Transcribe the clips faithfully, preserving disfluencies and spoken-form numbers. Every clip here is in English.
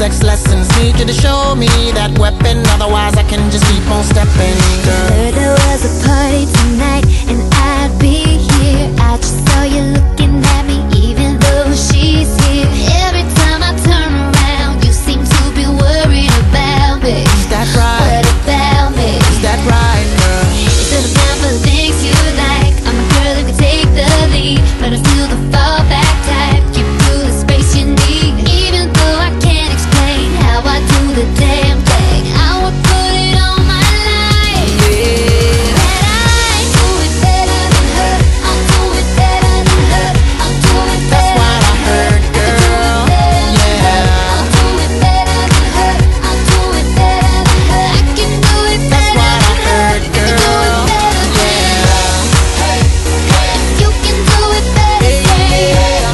sex lessons. Need you to show me that weapon, otherwise I can just keep on stepping, girl. Heard there was a party tonight and I'd be here. I just saw you looking at me even though she's here. Every time I turn around you seem to be worried about me. Is that right? What about me? Is that right, girl? Instead of down for the things you like, I'm a girl who can take the lead, but I'm still the fallback type. Give you the space you need, even though I can't explain how I do the damn thing. I would put it on my life, yeah, that I do it better than her. I'll do it better than her. I'll do it better. That's what I heard, girl. Yeah, I'll do it better than her. I'll do it better than her. I can do it better. that's what I heard, girl. You can do it better, say.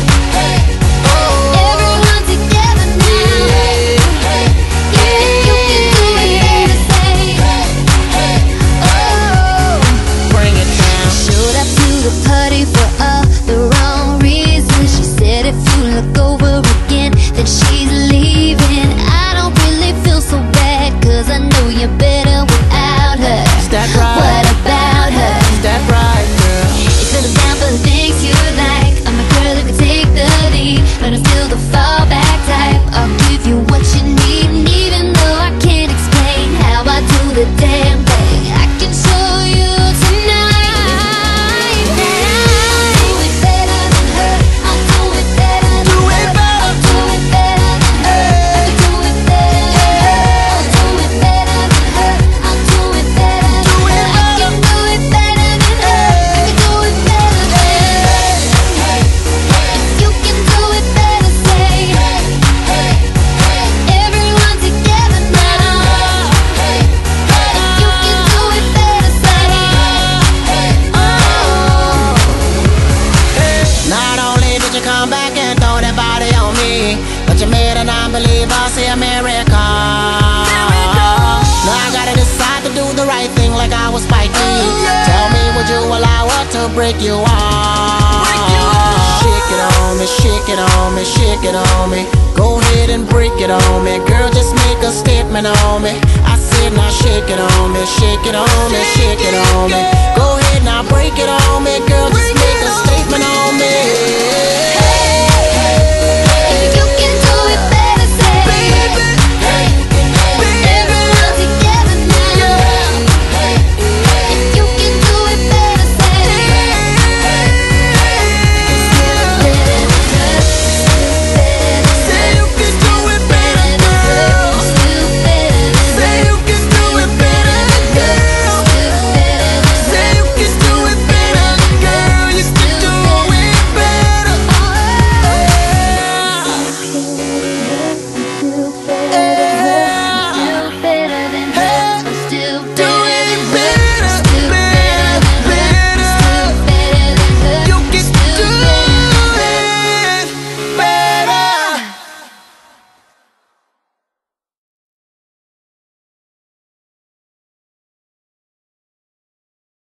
Everyone together now. Yeah, you can do it better, say. Oh, Bring it down. showed up to the party for all the wrong reasons. She said if you look over again, then she's leaving. I don't really feel so bad, cause I know you're better without her. Is that right? What about her? Is that right, girl? Instead of down for the things you like, I'm a girl who can take the lead, but I'm still the fallback type. I'll give you what you need, and even though I can't explain how I do the damn thing, I can show you tonight that I'll do it better than her. I'll do it better than Do her. it better. I'll do it better than her. I'll do it better than her. I'll do it better than her. I'll do it better than Do her. it I can do it better than her. I can do it better than her. You can do it better, say. Everyone together now. You can do it better, say. Oh. Not only did you come back and throw that body on me, but you made a non-believer say America. Now I gotta decide to do the right thing like I was Spike Lee. Tell me, would you allow her to break you off? Shake it on me, shake it on me, shake it on me. Go ahead and break it on me, girl, just make a statement on me. I said now shake it on me, shake it on me, shake it on me. Go ahead now break it on me, girl, just make a statement on me.